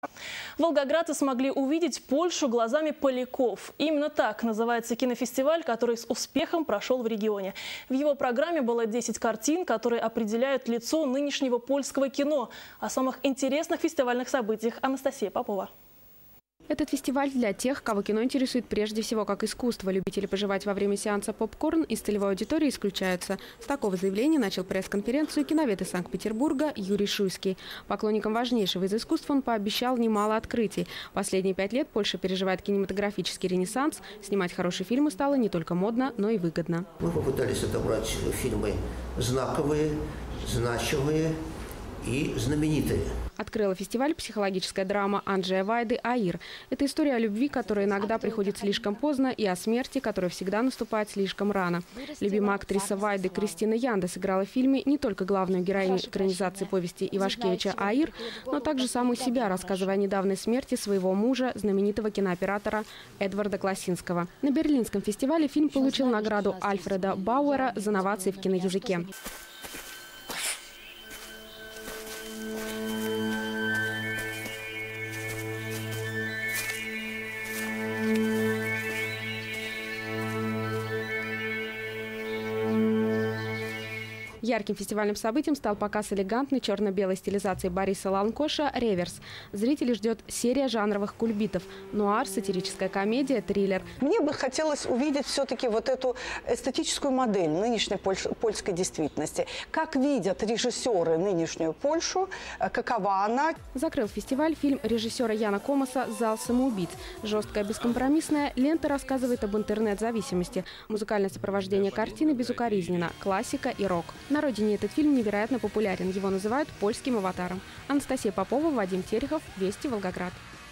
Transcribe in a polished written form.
Волгоградцы смогли увидеть Польшу глазами поляков. Именно так называется кинофестиваль, который с успехом прошел в регионе. В его программе было 10 картин, которые определяют лицо нынешнего польского кино. О самых интересных фестивальных событиях Анастасия Попова. Этот фестиваль для тех, кого кино интересует прежде всего как искусство. Любители пожевать во время сеанса попкорн из целевой аудитории исключаются. С такого заявления начал пресс-конференцию киновед из Санкт-Петербурга Юрий Шуйский. Поклонникам важнейшего из искусств он пообещал немало открытий. Последние 5 лет Польша переживает кинематографический ренессанс. Снимать хорошие фильмы стало не только модно, но и выгодно. Мы попытались отобрать фильмы знаковые, значимые и знаменитые. Открыла фестиваль психологическая драма Анджея Вайды «Аир». Это история о любви, которая иногда приходит слишком поздно, и о смерти, которая всегда наступает слишком рано. Любимая актриса Вайды Кристина Янда сыграла в фильме не только главную героиню экранизации повести Ивашкевича «Аир», но также саму себя, рассказывая о недавней смерти своего мужа, знаменитого кинооператора Эдварда Классинского. На Берлинском фестивале фильм получил награду Альфреда Бауэра за новации в киноязыке. Ярким фестивальным событием стал показ элегантной черно-белой стилизации Бориса Ланкоша «Реверс». Зрителей ждет серия жанровых кульбитов – нуар, сатирическая комедия, триллер. Мне бы хотелось увидеть все-таки вот эту эстетическую модель нынешней польской действительности. Как видят режиссеры нынешнюю Польшу, какова она. Закрыл фестиваль фильм режиссера Яна Комаса «Зал самоубийц». Жесткая, бескомпромиссная лента рассказывает об интернет-зависимости. Музыкальное сопровождение картины безукоризненно, классика и рок. На родине этот фильм невероятно популярен. Его называют польским аватаром. Анастасия Попова, Вадим Терехов, Вести, Волгоград.